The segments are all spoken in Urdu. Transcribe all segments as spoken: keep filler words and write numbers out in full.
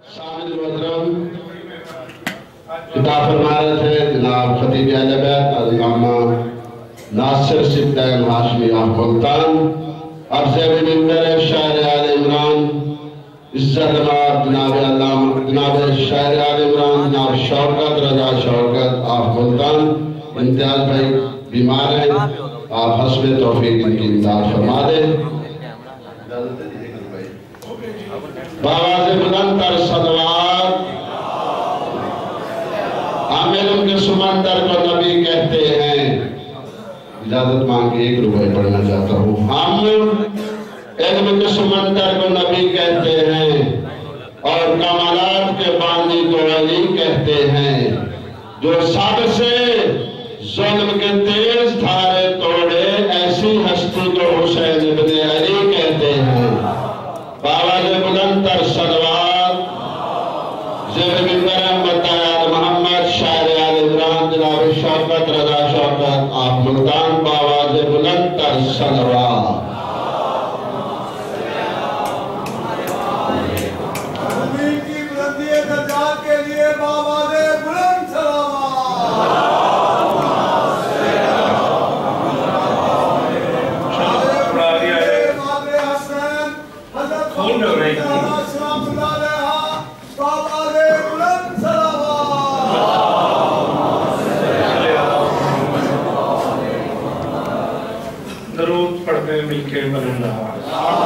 شامل محترم خطاب فرما رہے تھے جناب خطیب اہل بیت علامہ ناصر سبطین ہاشمی آف ملتان، اب زیب منبر شاعر آل عمران عزت مآب جناب علامہ جناب شاعر آل عمران جناب شوکت رضا شوکت آف ملتان، امتیاز بھائی بیمار ہیں، آپ حسب توفیق ان کی امداد فرما دیں۔ بآواز بلند تر صلوات، ہم علم کے سمندر کو نبی کہتے ہیں۔ اجازت مانگ کے ایک روپے پڑھنا چاہتا ہوں۔ ہم علم کے سمندر کو نبی کہتے ہیں اور کمالات کے بانی تو علی کہتے ہیں، جو سب سے ظلم کے تیز دھارے توڑے ایسی ہستی کو حسین ابن علی کہتے ہیں۔ بآواز بلند تر صلوات، زیر منبر احمد آل محمد شاعر آل عمران جناب شوکت رضا شوکت آف ملتان، بآواز بلند تر صلوات۔ امین کی بلندی درجات کے لیے بآواز بلند صلوات۔ درود پڑھتے مل کے بلند آواز۔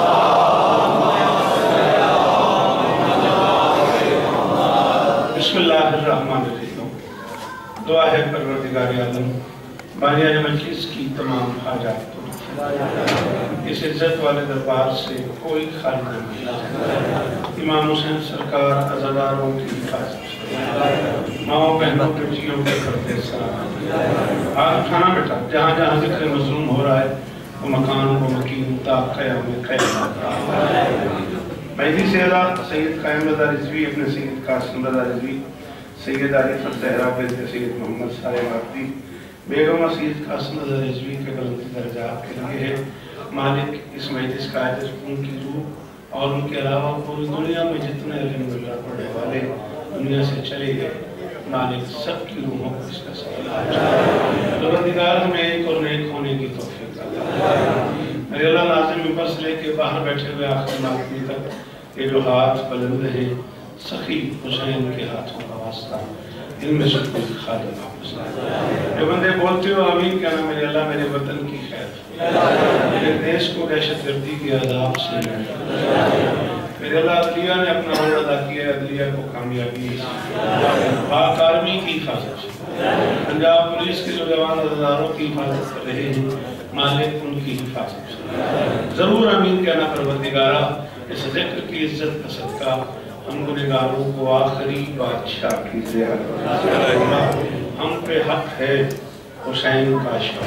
بسم اللہ الرحمن الرحیم۔ دعا ہے پروردگار عالم بانی مجلس کی تمام حاجات کو اس عزت والے دربار سے کوئی خالی نہ ملا۔ امام حسین سرکار عزاداروں کی حفاظت، ماؤں بہنوں کے بچیوں کے کرتے سلام۔ ہاتھ اٹھانا بیٹا، جہاں جہاں ذکر مظلوم ہو رہا ہے وہ مکان و مکین تا قیام قیامت۔ مہدی سیدہ سید قائم رضا رضوی اپنے سید قاسم رضا رضوی، سید علی زہرا بنت سید محمد صالح عابدی بیگم سید قاسم رضا رضوی کے بلند درجات کے لیے ہے۔ مالک اس مجلس کا عاجز ان کی روح اور ان کے علاوہ پوری دنیا میں جتنے الحمدللہ پڑھنے والے دنیا سے چلے گئے، مالک سب کی روحوں کو اس کا سوال پروردگار ہمیں ایک اور نیک ہونے کی توفیق عطا۔ میرے اللہ لازم ممبر سے لے کے باہر بیٹھے ہوئے آخر ماتمی تک یہ جو ہاتھ بلند ہیں سخی حسین کے ہاتھوں کا واسطہ ان میں سے کوئی خادم حافظ ہے۔ جو بندے بولتے ہو آمین کہنا، میرے اللہ میرے وطن کی خیر، میرے دیش کو دہشت گردی کی عذاب سے میرے اللہ عدلیہ نے اپنا رول ادا کیا، عدلیہ کو کامیابی پاک آرمی کی حفاظت، پنجاب پولیس کے جو جوان عزاداروں کی حفاظت کر رہے ہیں، مالک ان کی حفاظت ضرور آمین کہنا پروردگارہ۔ اس ذکر کی عزت کا صدقہ ہم گنہگاروں کو آخری بادشاہ کی زیارت، ہم پہ حق ہے حسین کا شوق۔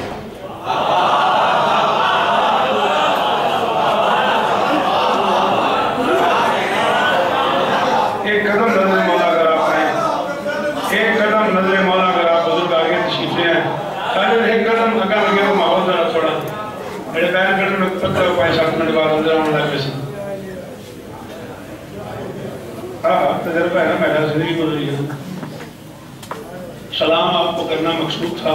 ایک قدم نظر مولا اگر آپ آئیں، ایک قدم نظر مولا اگر آپ بزرگ آگے تشریف لے آئیں، تاکہ ایک قدم اگر لگے تو ماحول ذرا تھوڑا میرے پیر کڑنے میں پتہ ہو پائے ساتھ منٹ بعد نظر آنے لگ پسند۔ ہاں تجربہ ہے نا، میرا زندگی گزری ہے۔ سلام آپ کو کرنا مقصود تھا۔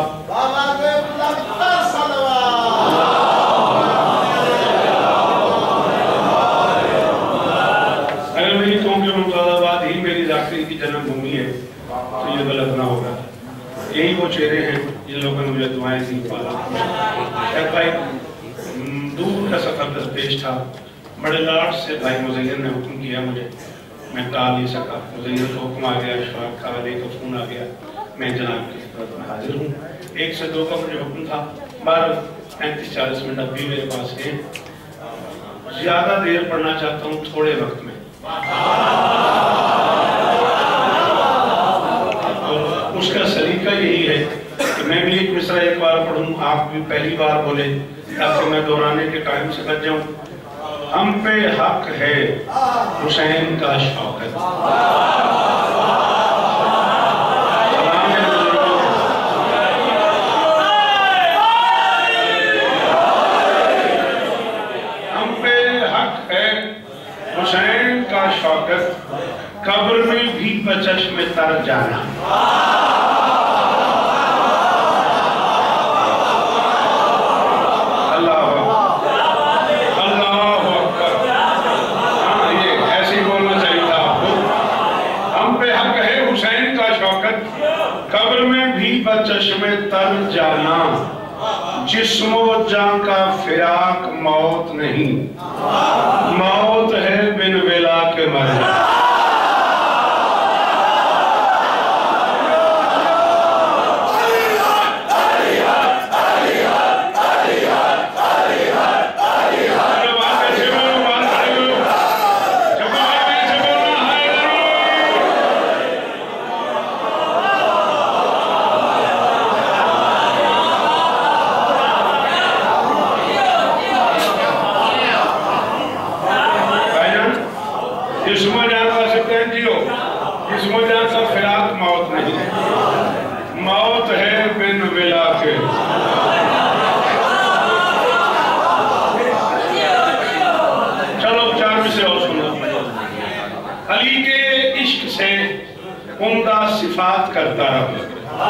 اگر میری قوم کے ممتاز آباد ہی میری ذاکری کی جنم بھومی ہے تو یہ غلط نہ ہوگا۔ یہی وہ چہرے ہیں جن لوگوں نے مجھے دعائیں دی پالا۔ شاید بھائی دور کا سفر درپیش تھا، بڑے لاٹ سے بھائی مزین نے حکم کیا مجھے، میں ٹال نہیں سکا۔ مزین کو حکم آ گیا، اشفاق کا علی کا فون آ گیا، میں جناب کی خدمت میں حاضر ہوں۔ ایک سے دو کا مجھے حکم تھا، بارہ پینتیس چالیس منٹ ابھی میرے پاس ہے، زیادہ دیر پڑھنا چاہتا ہوں تھوڑے وقت میں۔ اور اس کا سلیقہ یہی ہے کہ میں بھی ایک مصرع ایک بار پڑھوں، آپ بھی پہلی بار بولے تاکہ میں دہرانے کے ٹائم سے بچ جاؤں۔ ہم پہ حق ہے حسین کا شوکت۔ ہم پہ حق ہے حسین کا شوکت، कब्र में भी बचश्मे तर जाना। अल्लाह अल्लाह अकबर। हाँ, ये ऐसे ही बोलना चाहिए था आपको। हम पे हक है हुसैन का शौकत। कब्र में भी बचश्मे तर जाना, जिस्मो जान का फिराक मौत नहीं, मौत है बिन वेला के मर जाना। अली के इश्क से उम्दा सिफात करता रहो।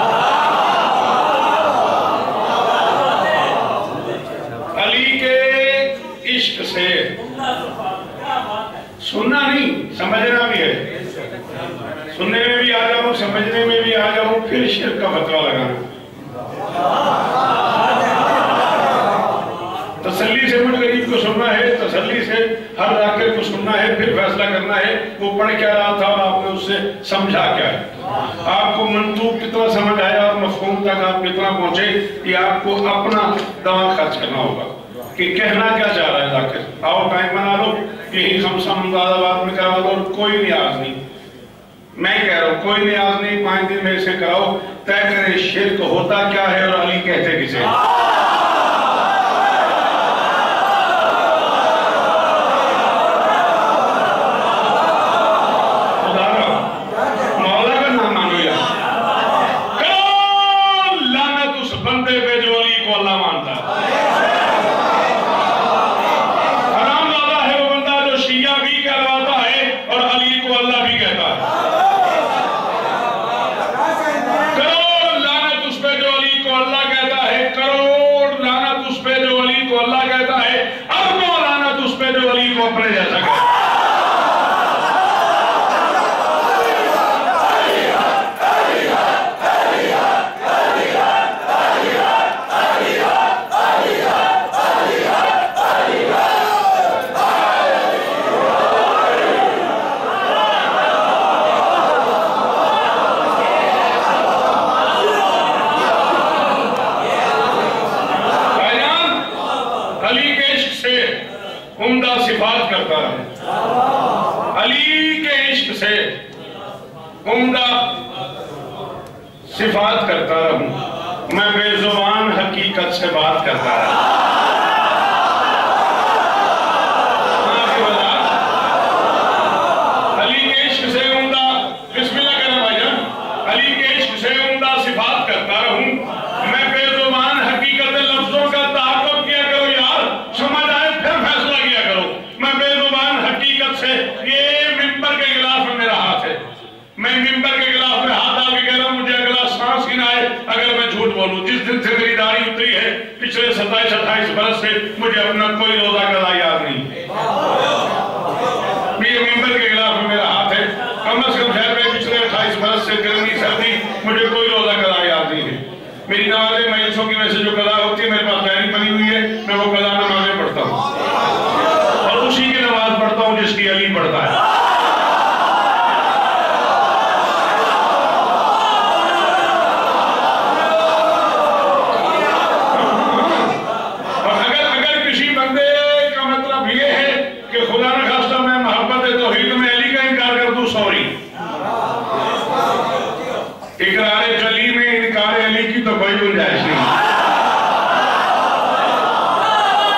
अली के इश्क से सुनना नहीं, समझना भी है। सुनने में भी आ जाऊं, समझने में भी आ जाऊं, फिर शिर्क का फतवा लगाना। तसल्ली से मुझ गरीब को सुनना है, तसल्ली से हर जाकिर को सुनना है, फिर फैसला करना है वो पढ़ क्या रहा था और आपने उससे समझा क्या है। आपको मंतूब कितना समझ आया और मफहूम तक आप कितना पहुंचे, ये आपको अपना दिमाग खर्च करना होगा कि कहना क्या चाह रहा है जाकिर। आओ टाइम बना लो, यही खमसा मुमताज़ाबाद में करा लो, कोई नियाज नहीं। मैं कह रहा हूँ कोई नियाज नहीं, पांच दिन में इसे कराओ, तय करें शिर्क होता क्या है और अली कहते किसे। उम्दा सिफात करता रहा। अली के इश्क से उम्दा सिफात करता रहूं, मैं बेजुबान हकीकत से बात करता रहा। अली के इश्क से उम्दा, बिस्मिल्लाह करें भाईजान, अली के इश्क से उम्दा सिफात करता रहूं, मैं बेजुबान हकीकत लफ्जों का ताक़ुब किया करो यार, समझ आए फिर फैसला किया करो। मैं बेजुबान हकीकत से, ये मिंबर के गिलाफ में मेरा हाथ है, मैं मिंबर के गिलाफ में हाथ आके कह रहा हूं, मुझे अगला सांस ही ना आए अगर मैं झूठ बोलूं। जिस दिन से मेरी दाढ़ी उतरी है पिछले सत्ताईस अट्ठाईस बरस से, मुझे अपना कोई रोजा कदा याद नहीं। ये मिंबर के गिलाफ में मेरा हाथ है, कम अज कम शहर में पिछले अट्ठाईस बरस से गर्मी सर्दी मुझे कोई रोजा कदा याद नहीं है। मेरी नमाज़ें मजलिसों की वजह से जो कदा होती है, मेरे पास डायरी बनी हुई है, मैं वो कदा नमाज़ें पढ़ता हूँ और उसी की नमाज पढ़ता हूँ जिसकी अली पढ़ता है। इकरार अली में इनकार अली की तो कोई गुंजाइश नहीं।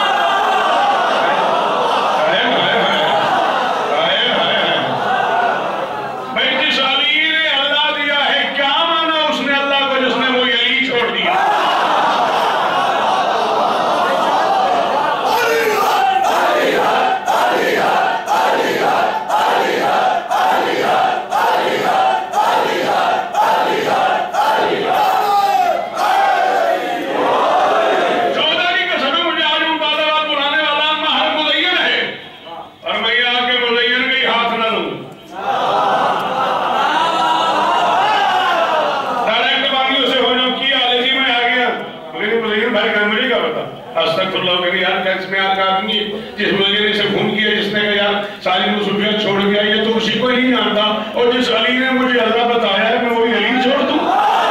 جس علی نے مجھے اللہ بتایا ہے میں وہی علی چھوڑ دوں؟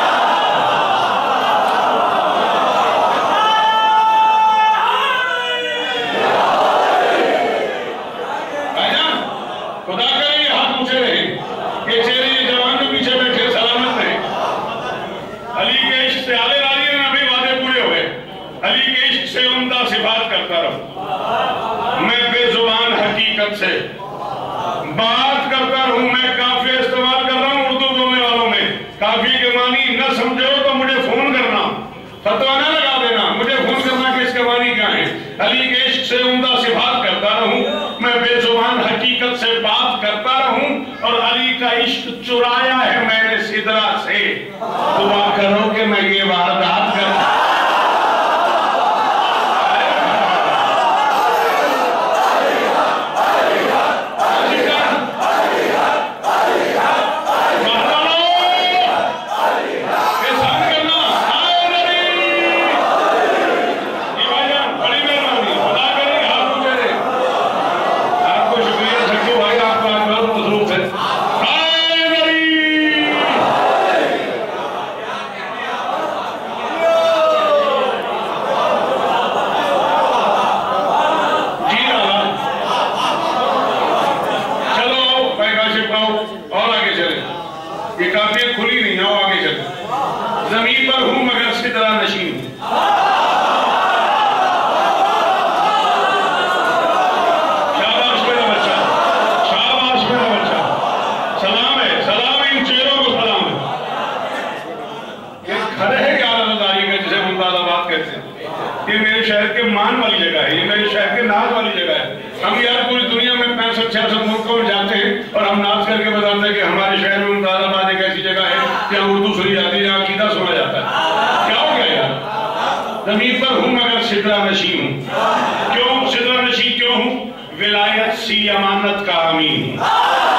خدا کرے یہ ہاتھ اونچے رہے، یہ چہرے یہ جوان جو پیچھے بیٹھے سلامت رہے۔ علی کے عشق سے آلے راضی ہیں نبی وعدے پورے ہوئے، علی کے عشق سے عمدہ صفات کرتا رہوں، میں بے زبان حقیقت سے بات کرتا رہوں، میں کافی استعمال کر رہا ہوں اردو بولنے والوں میں، کافی کے معنی نہ سمجھو تو مجھے فون کرنا، فتویٰ نہ لگا دینا، مجھے فون کرنا کہ اس کے معنی کیا ہیں۔ علی کے عشق سے عمدہ صفات کرتا رہوں، میں بے زبان حقیقت سے بات کرتا رہوں، اور علی کا عشق چرایا ہے میں نے سدرہ سے، دعا کرو کہ میں یہ واردات کرتا ہوں۔ یہ میرے شہر کے مان والی جگہ ہے، یہ میرے شہر کے ناز والی جگہ ہے۔ ہم یار پوری دنیا میں پینسٹھ چھیاسٹھ ملکوں میں جاتے ہیں اور ہم ناز کر کے بتاتے ہیں کہ ہمارے شہر میں ممتاز آباد ایک ایسی جگہ ہے جہاں اردو سنی جاتی ہے، جہاں عقیدہ سنا جاتا ہے۔ کیا ہو گیا یار؟ زمین پر ہوں مگر سدرہ نشین ہوں۔ کیوں سدرہ نشین کیوں ہوں؟ ولایت سی امانت کا امین ہوں۔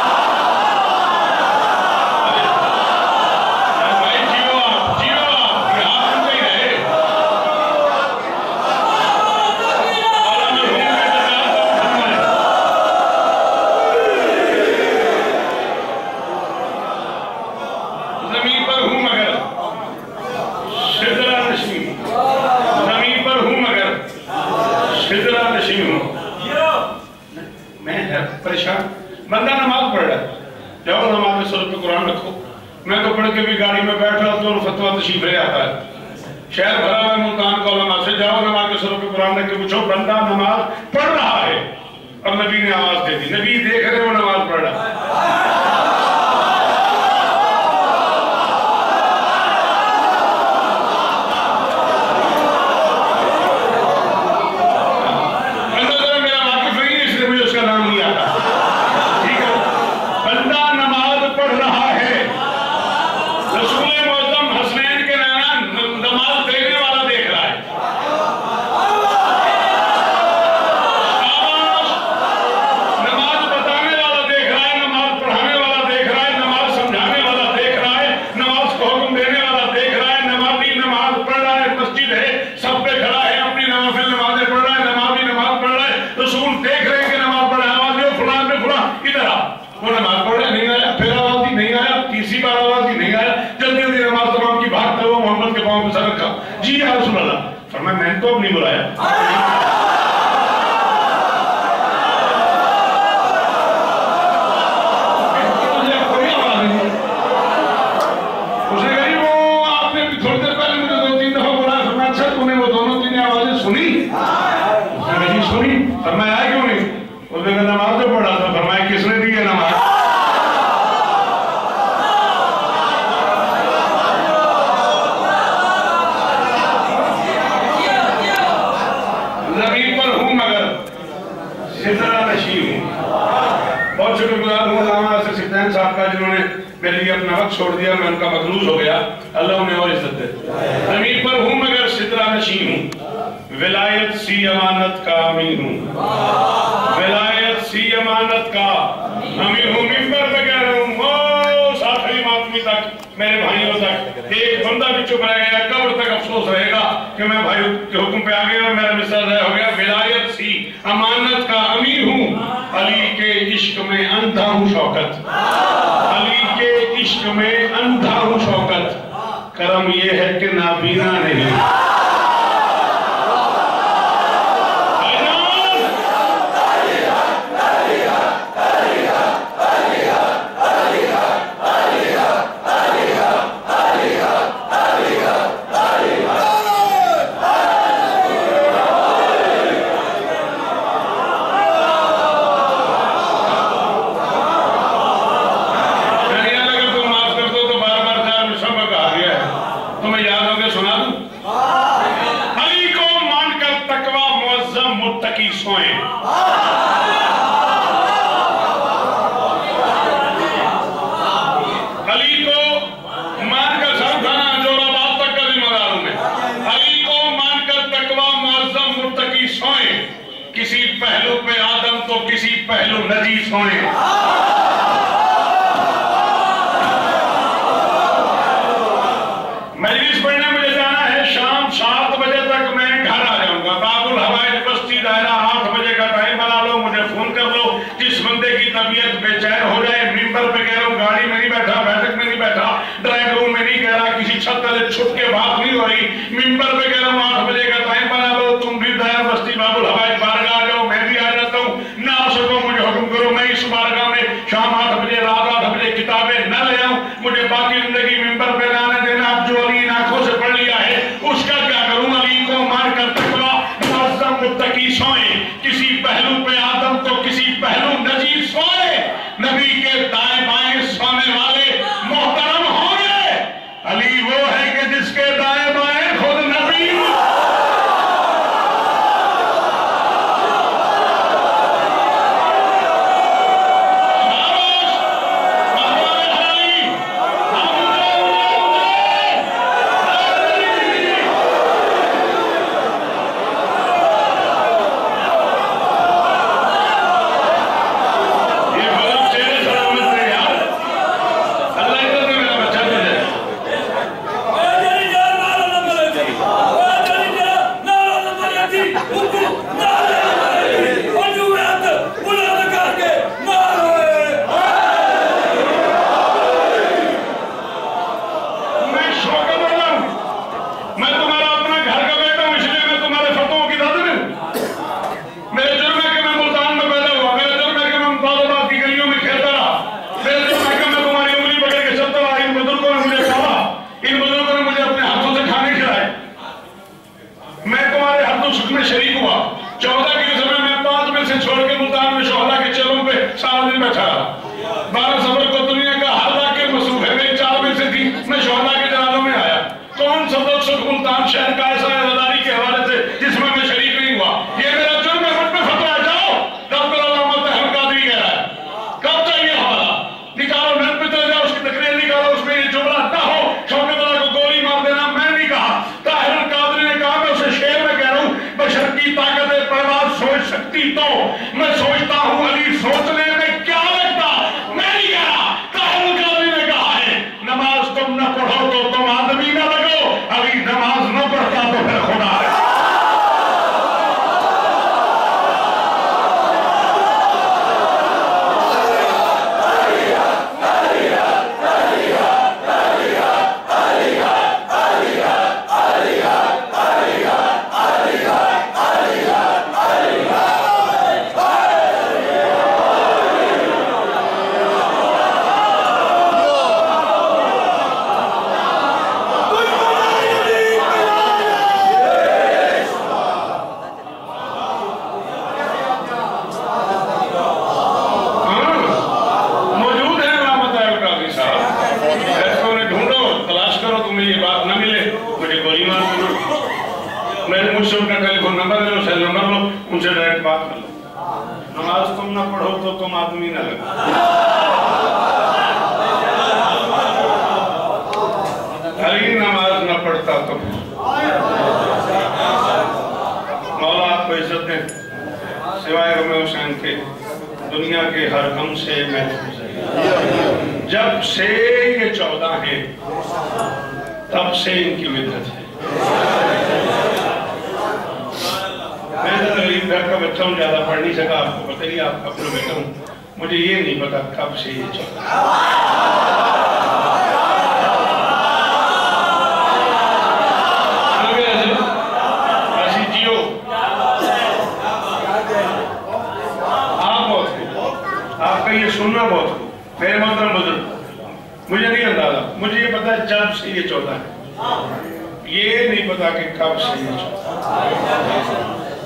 بندہ نماز پڑھ رہا ہے، جاؤ نماز میں سر پہ قرآن رکھو۔ میں تو پڑھ کے بھی گاڑی میں بیٹھ رہا تو فتویٰ تشریف لے آتا ہے، شہر بھرا ہے ملتان کا علماء سے، جاؤ نماز کے سر پہ قرآن رکھ کے پوچھو بندہ نماز پڑھ رہا ہے، اور نبی نے آواز دے دی، نبی دیکھ رہے وہ نماز پڑھ رہا ہے۔ جی یا رسول اللہ، فرمایا میں نے تو اب نہیں بلایا۔ اس نے کہا وہ آپ نے تھوڑی دیر پہلے مجھے دو تین دفعہ بلایا، فرمایا اچھا تم نے وہ دونوں تین آوازیں سنی؟ اس نے کہا جی سنی۔ فرمایا آئے کیوں نہیں؟ اس نے کہا نماز تو پڑھا تھا۔ فرمایا کس نے دی ہے نماز؟ بہت شکر گزار ہوں علامہ ناصر سکھتین صاحب کا جنہوں نے میرے لیے اپنا وقت چھوڑ دیا، میں ان کا مقروض ہو گیا، اللہ انہیں اور عزت دے۔ زمین پر ہوں مگر سدرہ نشین ہوں، ولایت سی امانت کا امین ہوں، ولایت سی امانت کا امین ہوں۔ ممبر پہ کہہ رہا ہوں وہ ساتھی ماتمی تک، میرے بھائیوں تک، ایک بندہ بھی چپ رہ گیا، قبر تک افسوس رہے گا کہ میں بھائیوں کے حکم پہ آ گیا اور میرا مصرع ضائع ہو گیا۔ ولایت سی امانت کا امین ہوں، علی کے عشق میں اندھا ہوں شوکت، علی کے عشق میں اندھا ہوں شوکت، کرم یہ ہے کہ نابینا نہیں۔ کسی پہلو پہ آدم تو کسی پہلو نجیس ہوئے۔ مجلس پڑھنے مجھے جانا ہے، شام سات بجے تک میں گھر آ جاؤں گا۔ باب الحوائج بستی دائرہ آٹھ بجے کا ٹائم بنا لو، مجھے فون کر لو۔ جس بندے کی طبیعت بے چین ہو جائے، ممبر پہ کہہ رہا ہوں، گاڑی میں نہیں بیٹھا، بیٹھک میں نہیں بیٹھا، ڈرائنگ روم میں نہیں کہہ رہا، کسی چھت تلے چھپ کے بات نہیں ہو رہی، ممبر پہ کہہ رہا ہوں آٹھ بجے کا ٹائم بنا لو، تم بھی دائرہ بستی باب الحوائج بارگاہ آ جاؤ، میں بھی آ جاتا ہوں۔ نہ آ سکو مجھے حکم کرو، میں اس بارگاہ میں شام آٹھ بجے رات آٹھ بجے کتابیں نہ لے آؤں، مجھے باقی زندگی ممبر پہ لانے دینا۔ اب جو علی آنکھوں سے پڑھ لیا ہے اس کا کیا کروں؟ علی کو مار کر تقویٰ معظم متقی سوئیں، کسی پہلو پہ آدم تو کسی پہلو نجیب سوئے، نبی کے دائیں بائیں سونے والے محترم ہوں گے۔ علی وہ ہے کہ جس کے دائیں بائیں خود نبی دنیا کے ہر غم سے محفوظ ہے۔ جب سے یہ چودہ ہیں تب سے ان کی مدت ہے۔ میں تو غریب گھر کا بچہ ہوں، زیادہ پڑھ نہیں سکا، آپ کو پتہ نہیں، آپ اپنا بیٹا ہوں، مجھے یہ نہیں پتا کب سے یہ چل رہا ایسی جیو آپ بہت ہو، آپ کا یہ سننا بہت ہو میرے محترم بزرگ، مجھے نہیں اندازہ، مجھے یہ پتا ہے جب سے یہ چوتھا ہے، یہ نہیں پتا کہ کب سے یہ چوتھا ہے،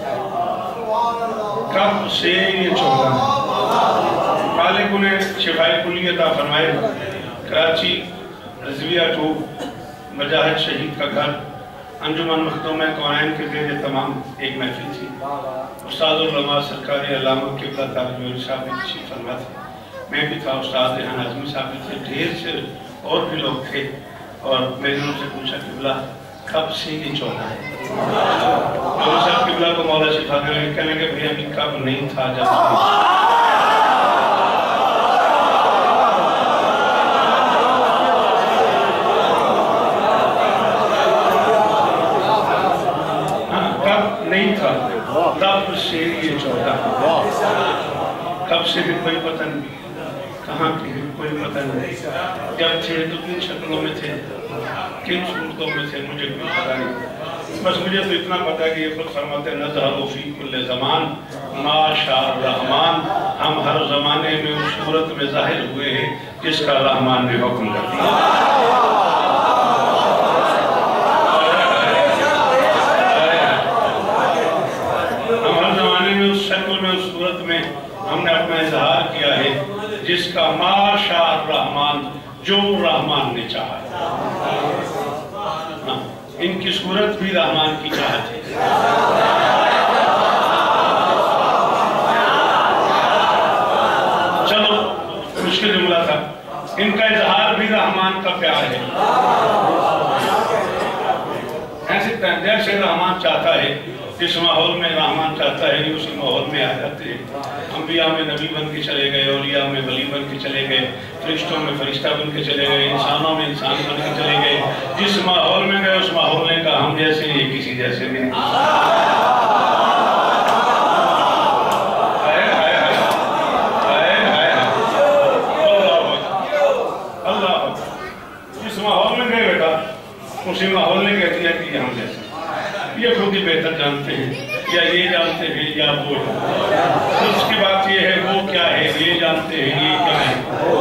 کب سے یہ چوتھا ہے۔ مالک انہیں شفائی کلی عطا فرمائے، کراچی رضویہ ٹو مجاہد شہید کا گھر، انجمن مخدوم کونین کے زیر تمام ایک محفل تھی، استاد العلماء سرکار علامہ قبلہ تاج صاحب بھی تشریف فرما تھے، میں بھی تھا، استاد ریحان اعظمی صاحب بھی تھے، ڈھیر سے اور بھی لوگ تھے، اور میں نے ان سے پوچھا قبلہ کب سے یہ چوتھا ہے؟ مولانا صاحب قبلہ کو مولا شفا دے کہنے کہ بھئی ابھی کب نہیں تھا جب سے نہیں تھا، تب سے یہ چوتھا، کب سے بھی کوئی پتہ نہیں، کہاں کی بھی کوئی پتہ نہیں، جب تھے تو کن شکلوں میں تھے، کن صورتوں میں تھے، مجھے کوئی پتہ نہیں، بس مجھے تو اتنا پتا کہ یہ خود فرماتے نظہر فی کل زمان ما شاء الرحمن، ہم ہر زمانے میں اس صورت میں ظاہر ہوئے ہیں جس کا رحمان نے حکم کر دیا۔ ہم نے اپنا اظہار کیا ہے جس کا ما شاء الرحمن، جو رحمان نے چاہا ہے، ان کی صورت بھی رحمان کی چاہت ہے۔ چلو مشکل جملہ تھا، ان کا اظہار بھی رحمان کا پیار ہے، ایسے جیسے رحمان چاہتا ہے، جس ماحول میں رحمان چاہتا ہے اسی ماحول میں آ جاتے ہیں، انبیاء میں نبی بن کے چلے گئے، اولیاء میں ولی بن کے چلے گئے، فرشتوں میں فرشتہ بن کے چلے گئے، انسانوں میں انسان بن کے چلے گئے، جس ماحول میں گئے اس ماحول نے کہا ہم جیسے یہ کسی جیسے بھی نہیں۔ اللہ جس ماحول میں گئے بیٹا اسی ماحول نے کہہ دیا کہ یہ ہم جیسے، یہ خود ہی بہتر جانتے ہیں، یا یہ جانتے ہیں یا وہ ہے، اس کی بات یہ ہے وہ کیا ہے، یہ جانتے ہیں یہ کیا ہے۔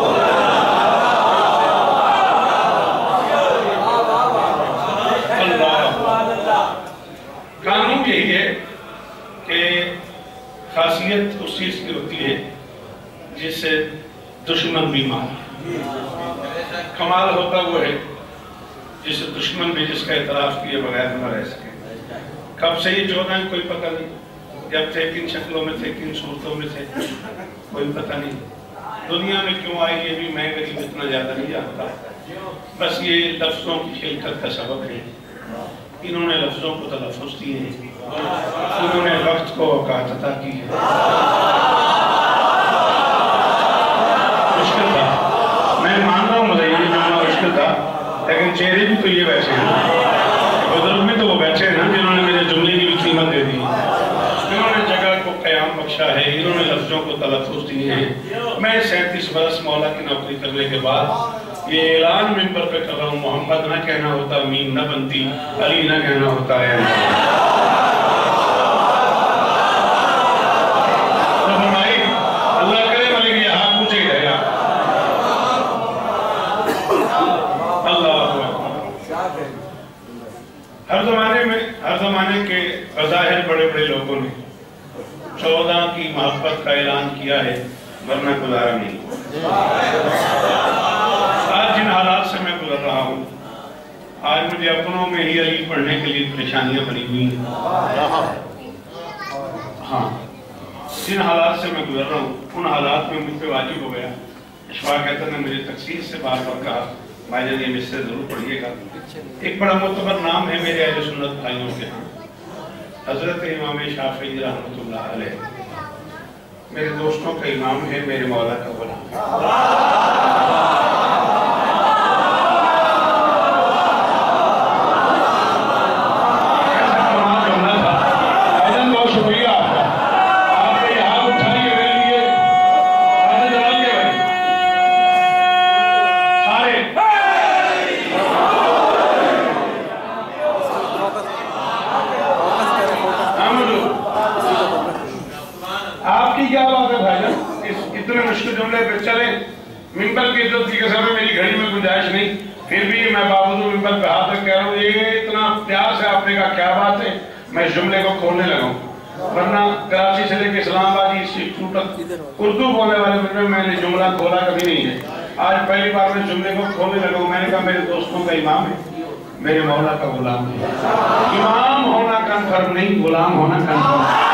قانون یہی ہے کہ خاصیت اس چیز کی ہوتی ہے جس سے دشمن بھی مانے، کمال ہوتا وہ ہے جس سے دشمن بھی جس کا اعتراف کیے بغیر نہ رہ سکے۔ کب سے یہ چودہ ہیں کوئی پتہ نہیں، جب تھے کن شکلوں میں تھے، کن صورتوں میں تھے، کوئی پتہ نہیں، دنیا میں کیوں آئی یہ بھی میں غریب اتنا زیادہ نہیں جانتا، بس یہ لفظوں کی خلقت کا سبب ہے، انہوں نے لفظوں کو تلفظ دیے ہیں، انہوں نے وقت کو اوقات عطا کی ہے۔ مشکل تھا، میں مان رہا ہوں مجھے یہ جملہ مشکل تھا، لیکن چہرے بھی تو یہ ویسے ہیں، بزرگ بھی تو وہ بیٹھے ہیں نا جنہوں نے میرے جملے کی بھی قیمت دے دی، انہوں نے جگہ کو قیام بخشا ہے، انہوں نے لفظوں کو تلفظ دیے ہیں۔ میں سینتیس برس مولا کی نوکری کرنے کے بعد یہ اعلان منبر پہ کر رہا ہوں، محمد نہ کہنا ہوتا، میم نہ بنتی، علی نہ کہنا ہوتا ہے۔ اللہ کرے ملک یہ ہاتھ پوچھے ہی رہے گا۔ ہر زمانے میں ہر زمانے کے بظاہر بڑے بڑے لوگوں نے چودہ کی محبت کا اعلان کیا ہے، ورنہ گزارا نہیں۔ آج جن حالات سے میں گزر رہا ہوں، آج مجھے اپنوں میں ہی علی پڑھنے کے لیے پریشانیاں بنی ہوئی ہیں۔ ہاں جن حالات سے میں گزر رہا ہوں ان حالات میں مجھ پہ واجب ہو گیا، اشفاق کہتا نے مجھے تخصیص سے بار بار کہا بھائی جان یہ مجھ سے ضرور پڑھیے گا۔ ایک بڑا معتبر نام ہے میرے اہل سنت بھائیوں کے ہاں، حضرت امام شافعی رحمۃ اللہ علیہ، میرے دوستوں کا امام ہے، میرے مولا کا غلام ہے۔ بہت شکریہ آپ کا، گنجائش نہیں، پھر بھی میں باوجود ممبر پہ ہاتھ رکھ کہہ رہا ہوں یہ اتنا پیار سے آپ نے کہا کیا بات ہے، میں جملے کو کھولنے لگا ہوں، ورنہ کراچی سے لے کے اسلام آباد انسٹیٹیوٹ تک اردو بولنے والے ممبر میں نے جملہ کھولا کبھی نہیں ہے، آج پہلی بار میں جملے کو کھولنے لگا ہوں۔ میں نے کہا میرے دوستوں کا امام ہے، میرے مولا کا غلام ہے۔ امام ہونا کنفرم نہیں، غلام ہونا کنفرم ہے۔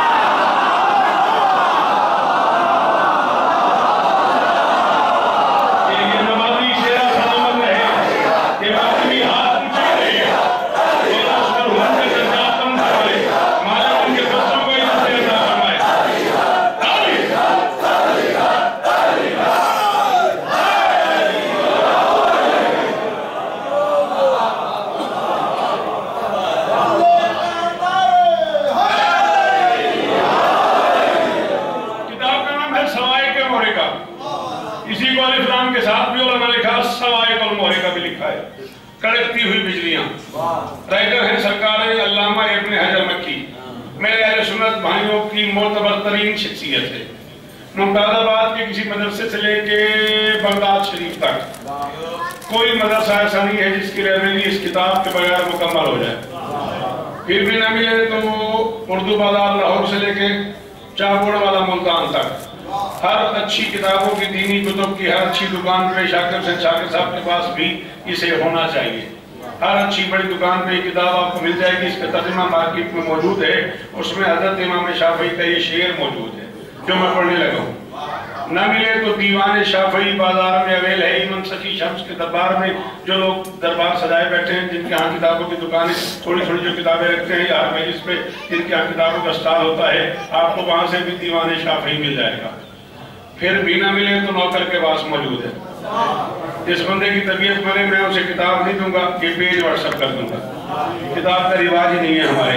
کڑکتی ہوئی بجلیاں، رائٹر ہیں سرکار علامہ ابن حجر مکی، میرے اہل سنت بھائیوں کی معتبر ترین شخصیت ہے۔ ممتاز آباد کے کسی مدرسے سے لے کے بغداد شریف تک کوئی مدرسہ ایسا نہیں ہے جس کی لائبریری اس کتاب کے بغیر مکمل ہو جائے۔ پھر بھی نہ ملے تو اردو بازار لاہور سے لے کے چاپوڑ والا ملتان تک ہر اچھی کتابوں کی، دینی کتب کی ہر اچھی دکان پہ شاکر حسین شاکر صاحب کے پاس بھی اسے ہونا چاہیے۔ ہر اچھی بڑی دکان پہ یہ کتاب آپ کو مل جائے گی، اس کا ترجمہ مارکیٹ میں موجود ہے، اس میں حضرت امام شافعی کا یہ شعر موجود ہے جو میں پڑھنے لگا ہوں۔ نہ ملے تو دیوان شافعی بازار میں اویل ہے، ایمن سخی شمس کے دربار میں جو لوگ دربار سجائے بیٹھے ہیں، جن کے ہاں کتابوں کی دکانیں تھوڑی تھوڑی جو کتابیں رکھتے ہیں یا مجلس پہ جن کے ہاں کتابوں کا اسٹال ہوتا ہے، آپ کو وہاں سے بھی دیوان شافعی مل جائے گا۔ پھر بھی نہ ملے تو نوکر کے پاس موجود ہے۔ جس بندے کی طبیعت بنے میں اسے کتاب نہیں دوں گا، یہ پیج واٹس ایپ کر دوں گا۔ کتاب کا رواج ہی نہیں ہے ہمارے،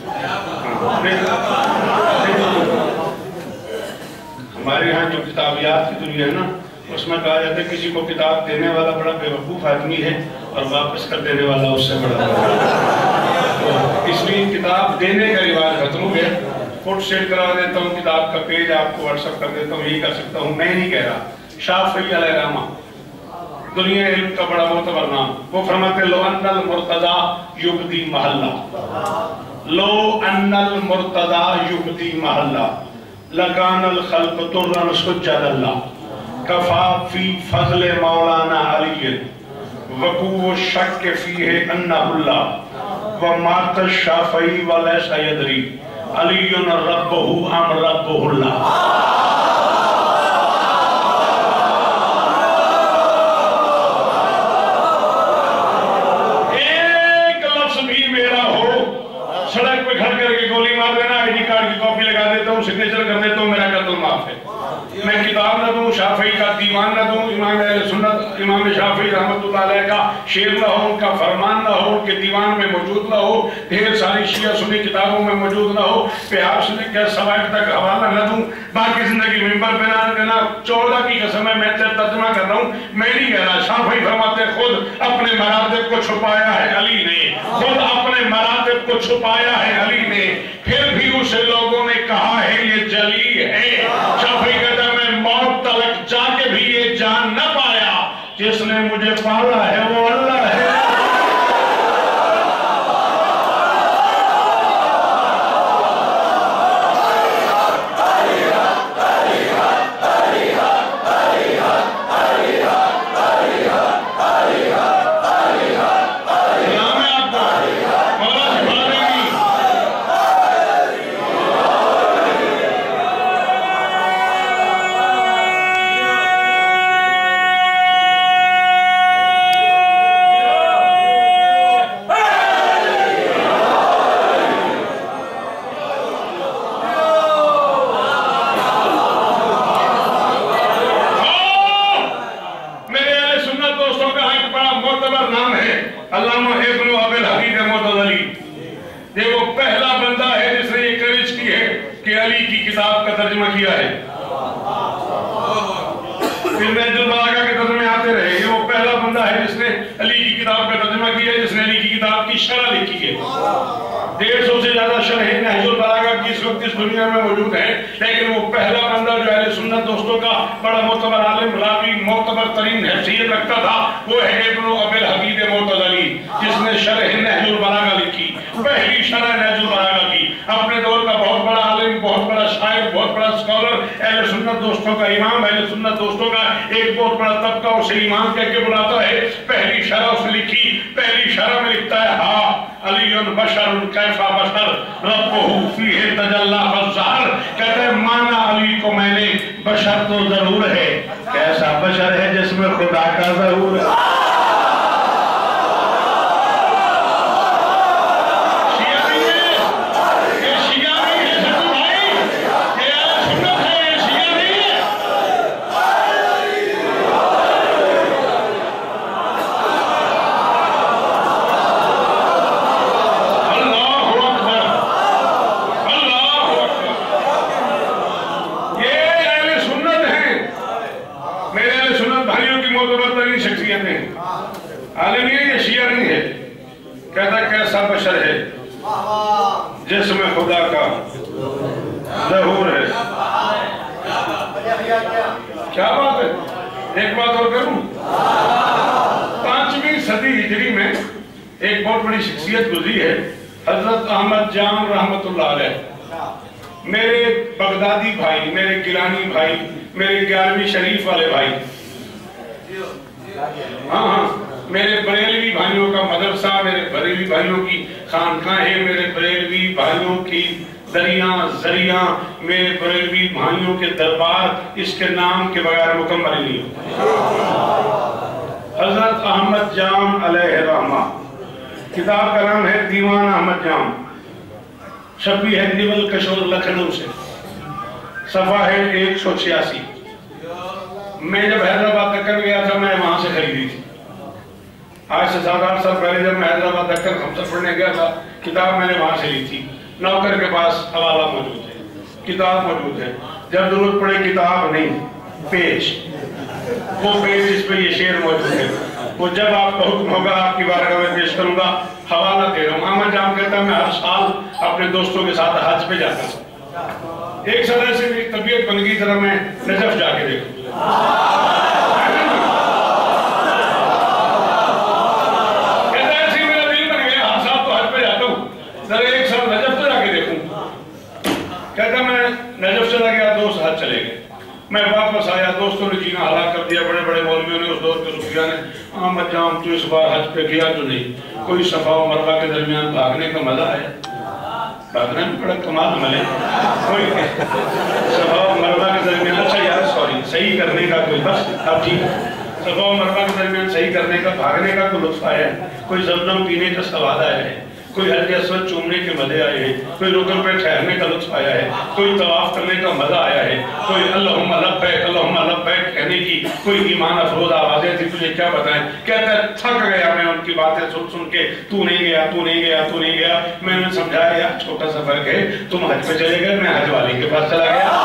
ہمارے یہاں جو کتابیات کی دنیا ہے نا، اس میں کہا جاتا ہے کسی کو کتاب دینے والا بڑا بے وقوف آدمی ہے اور واپس کر دینے والا اس سے بڑا ہے۔ اس لیے کتاب دینے کا رواج ختم ہو گیا۔ فوٹ سیٹ کرا دیتا ہوں، کتاب کا پیج آپ کو واٹس ایپ کر دیتا ہوں، یہی کر سکتا ہوں، میں نہیں کہہ رہا۔ شافعی علیہ رحمہ دنیا علم کا بڑا معتبر نام، وہ فرماتے لو ان المرتضی یبدی محلہ، لو ان المرتضی یبدی محلہ لکان الخلق ترن سجد اللہ کفا فی فضل مولانا علی وقوع الشک فیہ انہ اللہ ومات الشافعی ولیس یدری علی ربہ ام ربہ اللہ۔ ایک لفظ بھی میرا ہو، سڑک پہ کھڑ کر کے گولی مار دینا، آئی ڈی کارڈ کی کاپی لگا دیتا ہوں، سگنیچر کر دیتا ہوں، میرا قتل معاف ہے۔ میں کتاب نہ دوں، شافعی کا دیوان نہ دوں، امام اہل سنت امام شافعی رحمۃ اللہ علیہ کا شعر نہ ہو، ان کا فرمان نہ ہو، ان کے دیوان میں موجود نہ ہو، ڈھیر ساری شیعہ سنی کتابوں میں موجود نہ ہو، بہار سے لے کے سوائب تک حوالہ نہ دوں، باقی زندگی ممبر پہ نہ دینا۔ چودہ کی قسم ہے، میں ترجمہ کر رہا ہوں، میں نہیں کہہ رہا۔ شافعی فرماتے خود اپنے مراتب کو چھپایا ہے علی نے، خود اپنے مراتب کو چھپایا ہے علی نے، پھر بھی اسے لوگوں نے کہا ہے یہ جلی ہے۔ شافعی کہتا ہے میں موت تلک جا کے بھی یہ جان نہ پایا، جس نے مجھے پالا ہے وہ اللہ ہے۔ علامہ ابن ابی الحدید معتزلی، یہ وہ پہلا بندہ ہے جس نے یہ کوشش کی ہے کہ علی کی کتاب کا ترجمہ کیا ہے۔ پھر میں جو بلاغہ کے ترجمے آتے رہے، یہ وہ پہلا بندہ ہے جس نے علی کی کتاب کا ترجمہ کیا ہے، جس نے علی کی کتاب کی شرح لکھی ہے۔ ڈیڑھ سو سے زیادہ شرح نہج البلاغہ کی اس وقت اس دنیا میں موجود ہیں، لیکن وہ پہلا بندہ جو اہل سنت دوستوں کا بڑا معتبر عالم، راوی، معتبر ترین حیثیت رکھتا تھا، وہ ہے ابن ابی الحبیب معتزلی، جس نے شرح نہج البلاغہ لکھی، پہلی شرح نہج البلاغہ کی، اپنے دور کا بہت بڑا عالم، بہت بڑا شاعر، بہت بڑا اسکالر، اہل سنت دوستوں کا امام، اہل سنت دوستوں کا ایک بہت بڑا طبقہ اسے امام کہہ کے بلاتا ہے۔ پہلی شرح اس نے لکھی، پہلی شرح میں لکھتا ہے ہاں علی بشر کیفا بشر ربہ فیہ تجلی فالظہر، کہتا ہے مانا علی کو میں نے بشر تو ضرور ہے، کیسا بشر ہے جس میں خدا کا ظہور ہے۔ عالم نہیں ہے، یہ شیعہ نہیں ہے، کہتا کیسا بشر ہے جس میں خدا کا ظہور ہے۔ کیا بات ہے؟ ایک بات اور کروں، پانچویں صدی ہجری میں ایک بہت بڑی شخصیت گزری ہے، حضرت احمد جام رحمت اللہ علیہ، میرے بغدادی بھائی، میرے گیلانی بھائی، میرے گیارہویں شریف والے بھائی، ہاں ہاں میرے بریلوی بھائیوں کا مدرسہ، میرے بریلوی بھائیوں کی خانقاہیں، میرے بریلوی بھائیوں کی دریاں ذریعہ، میرے بریلوی بھائیوں کے دربار اس کے نام کے بغیر مکمل نہیں ہوتے۔ حضرت احمد جام علیہ رحمہ، کتاب کا نام ہے دیوان احمد جام، چھپی ہے نیول کشور لکھنؤ سے، صفحہ ہے ایک سو چھیاسی۔ میں جب حیدرآباد دکن گیا تھا میں وہاں سے خریدی تھی، آج سے سات آٹھ سال پہلے جب میں حیدرآباد دکن خمسہ پڑھنے گیا تھا، کتاب میں نے وہاں سے لی تھی، نوکر کے پاس حوالہ موجود ہے، کتاب موجود ہے، جب ضرورت پڑے کتاب نہیں پیج، وہ پیج جس پہ یہ شعر موجود ہے، وہ جب آپ کا حکم ہوگا آپ کی بارگاہ میں پیش کروں گا، حوالہ دے رہا ہوں۔ احمد جام کہتا ہے میں ہر سال اپنے دوستوں کے ساتھ حج پہ جاتا ہوں، ایک سال ایسے میری طبیعت بن گئی ذرا میں نجف جا کے دیکھوں، کہتا ہے ایسے میرا دل بن گیا، ہر سال تو حج پہ جاتا ہوں، ذرا ایک سال نجف تو جا کے دیکھوں۔ کہتا میں نجف چلا گیا، دوست حج چلے گئے، میں واپس آیا، دوستوں نے جینا ہلاک کر دیا، بڑے بڑے مولویوں نے، اس دور کے صوفیاء نے، احمد جام تو اس بار حج پہ گیا تو نہیں، کوئی صفا و مروہ کے درمیان بھاگنے کا مزہ آیا، بھاگنا بھی بڑا کمال عمل ہے، کوئی صفا و مروہ کے درمیان، اچھا یار سوری صحیح کرنے کا کوئی بس اب ٹھیک ہے، صفا و مروہ کے درمیان صحیح کرنے کا، بھاگنے کا کوئی لطف آیا ہے، کوئی زمزم پینے کا سواد آیا ہے، کوئی حجر اسود چومنے کے مزے آئے ہیں، کوئی رکن پہ ٹھہرنے کا لطف آیا ہے، کوئی طواف کرنے کا مزہ آیا ہے، کوئی اللہم لبیک اللہم لبیک کہنے کی کوئی ایمان افروز آوازیں تھی، تجھے کیا بتائیں؟ کہتا ہے تھک گیا میں ان کی باتیں سن سن کے، تو نہیں گیا تو نہیں گیا تو نہیں گیا، میں نے سمجھایا یار چھوٹا سا فرق ہے، تم حج پہ چلے گئے، میں حج والی کے پاس چلا گیا۔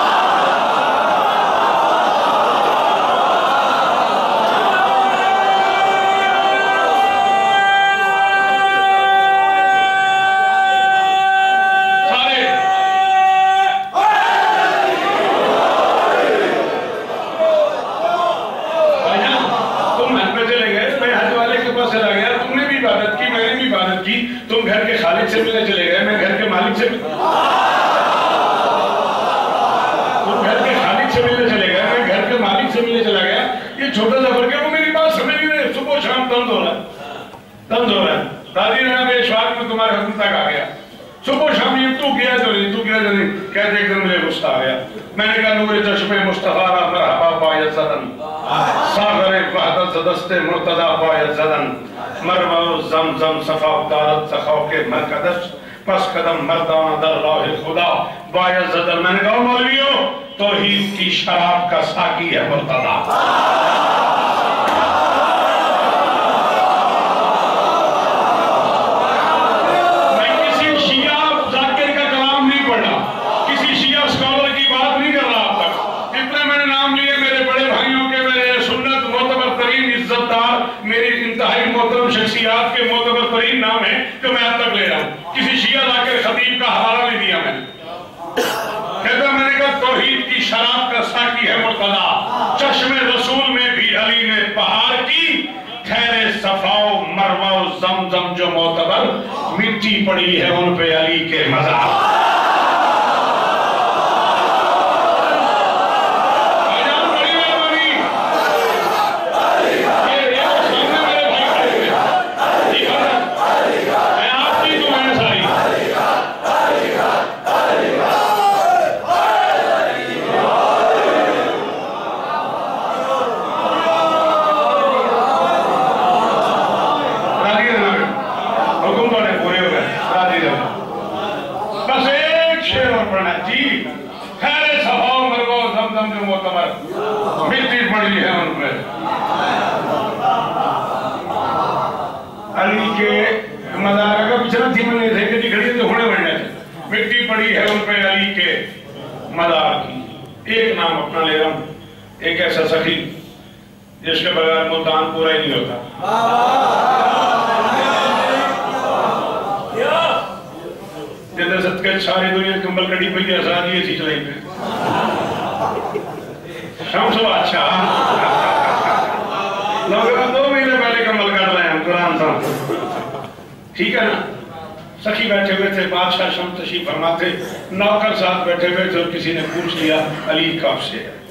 تم گھر کے خالق سے ملنے چلے گئے، میں گھر کے مالک سے ملنے تم گھر کے خالق سے ملنے چلے گئے، میں گھر کے مالک سے ملنے چلا گیا، یہ چھوٹا سا فرق ہے، وہ میری بات سمجھ نہیں رہے، صبح شام تند ہو رہا ہے تند ہو رہا ہے دادی نے میرے اشفاق میں تمہارے حکم تک آ گیا، صبح شام یہ تو کیا جو نہیں تو کیا جو نہیں، کہتے ایک دن مجھے غصہ آ گیا، میں نے کہا نور چشم مصطفیٰ را مرحبا باید زدن، ساغر وحدت زدست مرتضی باید زدن، مرمو زمزم صفا دارت سخاو کے مرکدش، پس قدم مردانہ در راہ خدا باید زدن۔ میں نے کہا مولویوں توحید کی شراب کا ساقی ہے مرتضی۔ میری انتہائی محترم شخصیات کے معتبر ترین نام ہیں جو میں اب تک لے رہا ہوں، کسی خطیب کا حوالہ نہیں دیا میں نے. کہتا میں نے کہا توحید کی شراب کا ساقی ہے مرتضیٰ، چشم رسول میں بھی علی نے پہاڑ کی، خیر صفا و مروہ و زمزم جو معتبر، مٹی پڑی ہے ان پہ علی کے مزار. علی کے مزار کا پچھنا تھی میں نے دیکھے دی کھڑی تو ہونے بڑھنے تھے، مٹی پڑی ہے ان پہ علی کے مزار کی. ایک نام اپنا لے رہا ہوں، ایک ایسا سخی جس کے بغیر ملتان پورا ہی نہیں ہوتا. جیسے صدقے ساری دنیا کمبل کڑی پہ آزادی اسی چلائی پہ شمس بادشاہ لوگ دو مہینے پہلے کمبل کر رہے ہیں قرآن صاحب. ٹھیک ہے نا؟ سخی بیٹھے ہوئے تھے، بادشاہ شمس تشریف فرما تھے، نوکر ساتھ بیٹھے ہوئے تھے اور کسی نے پوچھ لیا علی کب سے ہے.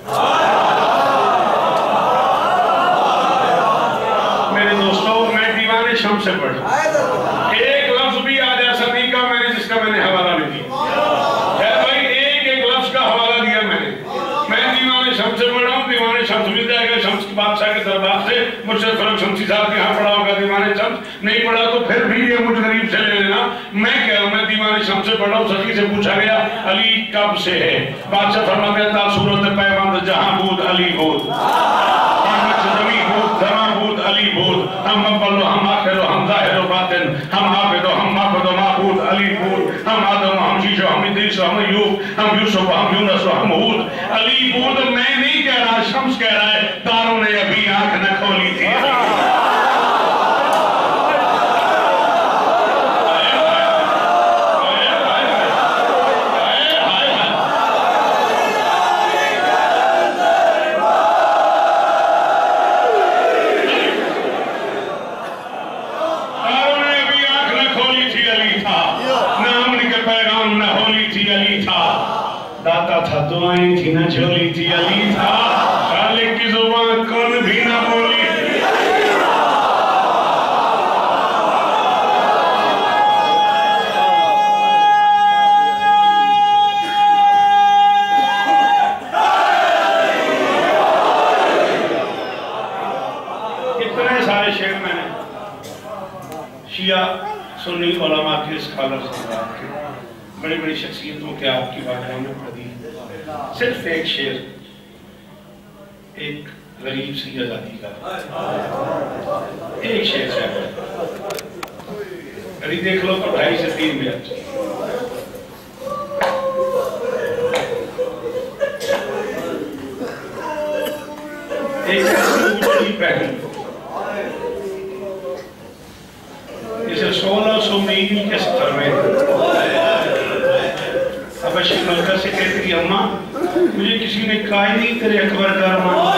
میرے دوستوں میں دیوان شمس سے پڑھا، ایک لفظ بھی آ جا سکتی کا میں نے جس کا میں نے حوالہ نہیں دیا ہے بھائی. ایک ایک لفظ کا حوالہ دیا میں نے. میں دیوان شمس سے پڑھا ہوں، دیوان شمس مل جائے گا شمس کی بادشاہ کے دربار سے. مجھ سے فرق شمسی صاحب یہاں پڑھا ہوگا دیوان شمس، نہیں پڑھا تو پھر بھی یہ مجھ غریب سے لے لینا. میں کہہ رہا ہوں میں دیوان شمس سے پڑھا ہوں. سخی سے پوچھا گیا علی کب سے ہے؟ بادشاہ فرماتے ہیں تا صورت پیغمبر جہاں بود علی بود، زمین بود زمان بود علی بود، ہم اول و ہم آخر و ہم ظاہر و باطن، ہم حافظ و ہم معبد و معبود علی بود، ہم آدم و ہم شیش و ہم ادریس و ہم ایوب، ہم یوسف و ہم یونس و ہم ہود علی بود. میں نہیں کہہ رہا، شمس کہہ رہا ہے. تاروں نے ابھی آنکھ نہ کھولی تھی. داتا تھا دعائیں تھی نہ جھولی تھی علی تھا، خالق کی زبان کون بھی نہ بولی. اتنے سارے شعر میں نے شیعہ سنی علماء کے اسکالر سے بات کی، بڑی بڑی شخصیتوں کے آپ کی باتوں میں پڑھی. صرف ایک شعر ایک غریب سی آزادی کا ایک شعر شاید ابھی دیکھ لو تو ڈھائی سے تین منٹ. ایک ایسی بہن جسے سولہ سو میل کے سفر میں حبشی ملکہ سے کہتی تھی اماں مجھے کسی نے کہا ہی نہیں تیرے اکبر کا ارمان.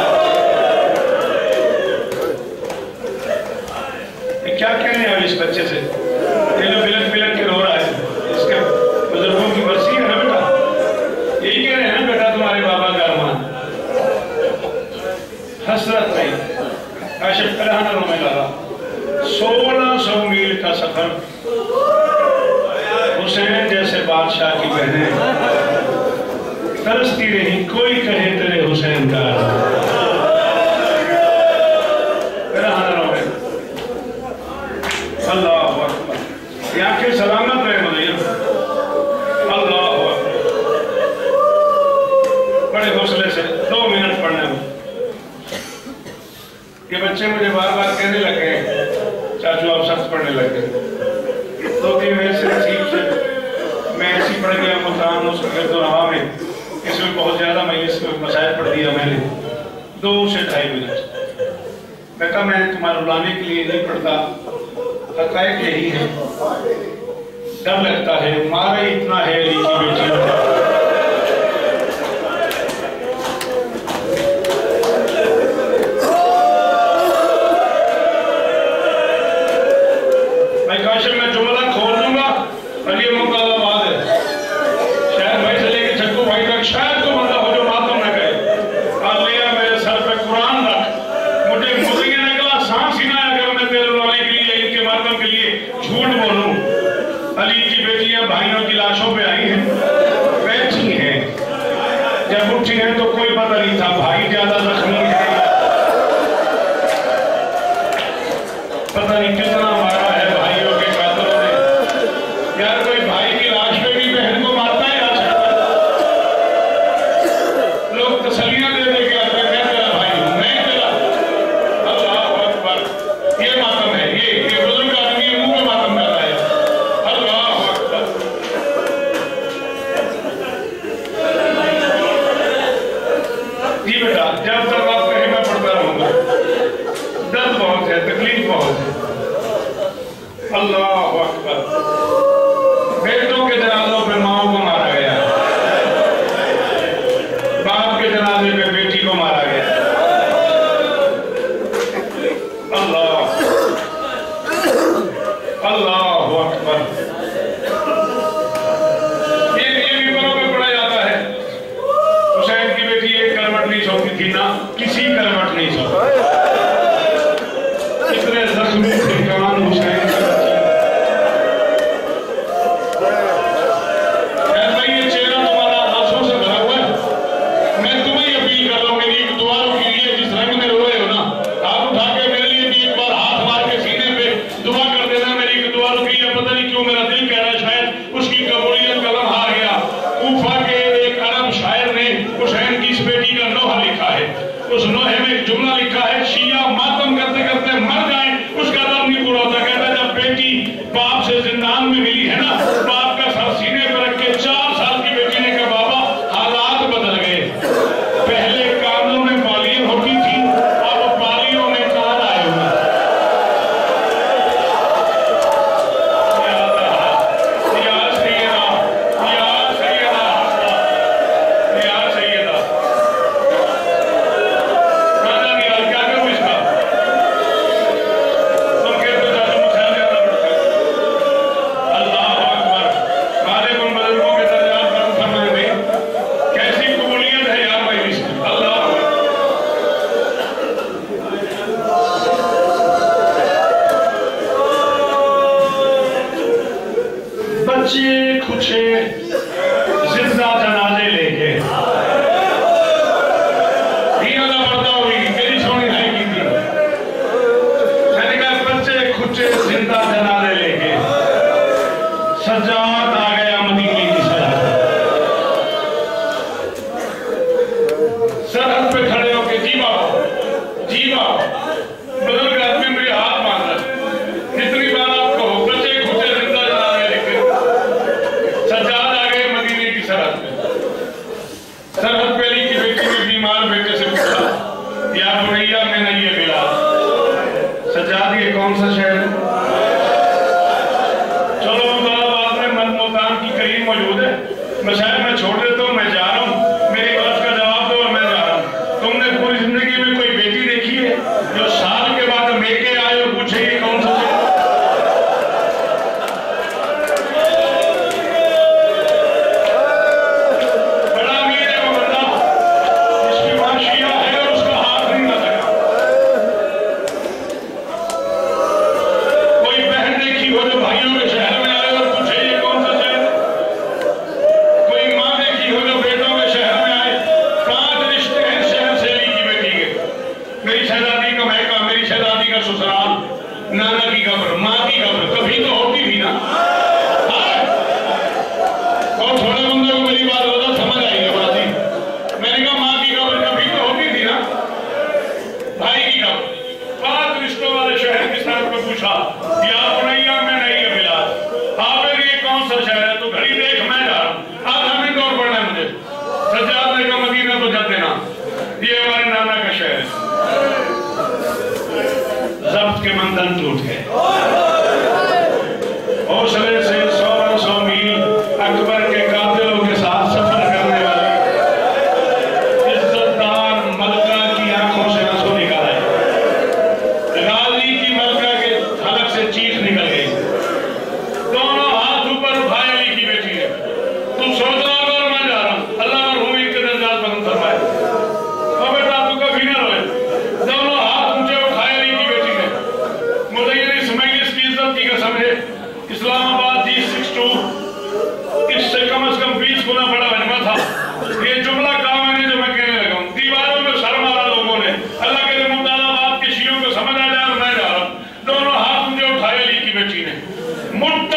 کیا کہنے ہیں اس بچے سے؟ یہ لو بلک بلک کے رو رہا ہے، اس کے بزرگوں کی برسی ہے نا بیٹا، یہی کہہ رہے ہیں نا بیٹا تمہارے بابا کا ارمان. حسرت نہیں، کاشف کلہانہ رو میں لگا. سولہ سو میل کا سفر، حسین جیسے بادشاہ کی بہنیں ترستی رہی، کوئی کہے تیرے حسین کا. اللہ اکبر، یہ آنکھیں سلامت رہے مدینہ. اللہ اکبر، بڑے حوصلے سے دو منٹ پڑھنے میں. یہ بچے مجھے بار بار کہنے لگے چاچو آپ سخت پڑھنے لگ گئے. دو تین منٹ سے نصیب سے میں ایسی پڑھ گیا ملتان اس گرد و روا میں، اس میں بہت زیادہ میں اس میں مسائل پڑھ دیا میں نے. دو سے ڈھائی منٹ بیٹا میں تمہارے رلانے کے لیے نہیں پڑھتا، حقائق یہی ہے. ڈر لگتا ہے، مارا اتنا ہے علی کی بیٹی میں کاشم میں جملہ کھول دوں گا، علی مقابلہ بات ہے شاید بھائی سے لے کے چھکو بھائی تک شاید تو بندہ ہو جو ماتم نہ کہے آلیا میرے سر پہ قرآن رکھ، مجھے مزگے نکلا سانس ہی نہ اگر میں تیرے رونے کے لیے ان کے ماتم کے لیے جھوٹ بولوں۔ علی کی بیٹیاں بھائیوں کی لاشوں پہ آئی ہیں، بیٹھی ہیں، جب اٹھی ہیں تو کوئی پتہ نہیں تھا بھائی زیادہ زخمی ہے، پتہ نہیں کتنا مارا ہے بھائیوں کے قاتلوں نے۔ یار کوئی بھائی کی لاش پہ بھی بہن کو مارتا ہے آج کل، لوگ تسلیاں دے دے کے آتے ہیں میں تیرا بھائی ہوں، میں تیرا۔ اللہ اکبر، یہ ماتم ہے، یہ یہ بزرگ آدمی منہ پہ ماتم کرتا ہے۔ اللہ اکبر، جی بیٹا جب تک آپ کہیں میں پڑھتا رہوں گا، درد بہت ہے، تکلیف بہت ہے۔ اللہ اکبر، بیٹوں کے جنازوں پہ ماں کو مارا گیا، باپ کے جنازے پہ بیٹی کو مارا گیا۔ اللہ اللہ اکبر، یہ یہ بھی پروں میں پڑھا جاتا ہے۔ حسین کی بیٹی ایک کروٹ نہیں سوتی تھی نہ کسی کروٹ نہیں سوتی، اتنے زخمی تھے کان حسین کی بچی۔ اے بھائی یہ چہرہ تمہارا آنسوں سے بھرا ہوا ہے، میں تمہیں ہی اپیل کر رہا ہوں میری ایک دعا کے لیے، جس رنگ میں روئے ہو نا ہاتھ اٹھا کے میرے لیے بھی ایک بار ہاتھ مار کے سینے پہ دعا کر دینا میری ایک دعا کے لیے۔ پتہ نہیں کیوں میرا دل کہہ رہا ہے شاید اس کی قبولیت کا لمحہ آ گیا۔ کوفہ کے ایک عرب شاعر نے حسین کی اس بیٹی کا نوحہ لکھا ہے، اس نوحے میں ایک جملہ لکھا ہے، شیعہ ماتم کرتے کرتے مر جائیں اس کا درد نہیں پورا ہوتا۔ کہتا ہے جب بیٹی باپ سے زندان میں ملی ہے نا، باپ کا سر سینے پر رکھ کے چار سال کی بیٹی نے کہا بابا حالات بدل گئے، پہلے کانوں میں بالیاں ہوتی تھی اب بالیوں میں کان آئے ہوئے۔ یا سیدہ یا سیدہ یا سیدہ، راجہ کی حال کیا کروں اس کا؟ تم کہتے ہو جادو مسائل زیادہ بڑھتے ہیں۔ اللہ اکبر، غالب ان بزرگوں کے درجات پر فرمائے بھائی کیسی قبولیت ہے یار بھائی اس میں۔ اللہ اکبر، بچے کھچے زندہ جنازے لے کے دینا نہ پڑتا ہوئی میری سونی بھائی کی تھی، میں نے کہا بچے کھچے زندہ جنازے لے کے سجاد آ گیا مدینے کی سرحد، سرحد پہ کھڑے ہو کے جی باپ جی باپ بزرگ آدمی میرے ہاتھ باندھ رہا، جتنی بار آپ کہو بچے کھچے زندہ جنازے لے کے سجاد آ گئے مدینے کی سرحد پہ۔ سرحد پہ علی کی بیٹی نے بیمار بیٹے سے پوچھا یا بنیا میں نہیں ہے بلال، سجاد یہ کون سا شہر ہے؟ چلو مطالبات میں من ملتان کی قریب موجود ہے، میں شاید میں چھوڑ دیتا ہوں، میں جا رہا ہوں، میری بات کا جواب دو اور میں جا رہا ہوں۔ تم نے پوری زندگی میں کوئی بیٹی دیکھی ہے جو سال کے بعد میکے آئے اور پوچھے یہ کون سا شہر؟ بڑا امیر ہے وہ بندہ جس کی ماں شیعہ ہے اور اس کا ہاتھ نہیں نہ لگا۔ کوئی بہن دیکھی ہو جو بھائیوں کے شہر میں آئے اور پوچھے یہ کون سا شہر ہے؟ کوئی ماں دیکھی ہو جو بیٹوں کے شہر میں آئے؟ پانچ رشتے ہیں شہر سے علی کی بیٹی کے، میری شہزادی کا مہکا، میری شہزادی کا سسرال، نانا کی قبر، ماں کی قبر، کبھی تو ہوتی تھی نا۔ اور تھوڑے بندوں کو میری بات ہوتا سمجھ آئی ہے بازی، میں نے کہا ماں کی قبر کبھی تو ہوتی تھی نا، بھائی کی قبر۔ پانچ رشتوں والے شہر کی ساتھ کو پوچھا یا بنیا میں نہیں ہے بلال، آپ نے یہ کون سا شہر ہے؟ تو گھڑی دیکھ میں جا رہا ہوں، آدھا منٹ اور پڑھنا ہے مجھے۔ سجاد نے کہا مدینہ تو جد دینا، یہ ہمارے نانا کا شہر ہے۔ ضبط کے مندل ٹوٹ گئے، حوصلے سے سو برس اسلام آباد جی سکس ٹو اس سے کم از کم بیس گنا بڑا مجمع تھا. یہ جملہ کہا میں نے جو میں کہنے لگا ہوں. دیواروں میں سر مارا لوگوں نے. اللہ کے ممتاز آباد کے شیعوں کو سمجھ آ جائے اور میں جا رہا ہوں. دونوں ہاتھ مجھے اٹھائے علی کی بیٹی نے. مٹھ